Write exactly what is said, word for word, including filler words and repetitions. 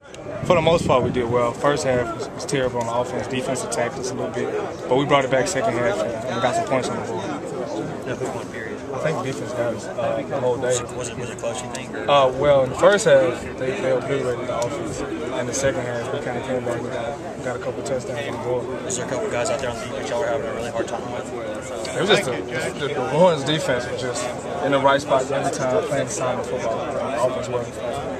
For the most part, we did well. First half was, was terrible on the offense. Defense attacked us a little bit, but we brought it back second half and, and got some points on the board. One period. I think defense got us uh, the whole day. Was it was it close, you think? Or? Uh, well, in the first half, they, they obliterated the offense. In the second half, we kind of came back and got, got a couple touchdowns on the board. Was there a couple guys out there on defense y'all were having a really hard time with? It was just a, the, the Horns defense was just in the right spot every time, playing solid football. The offense wasn't.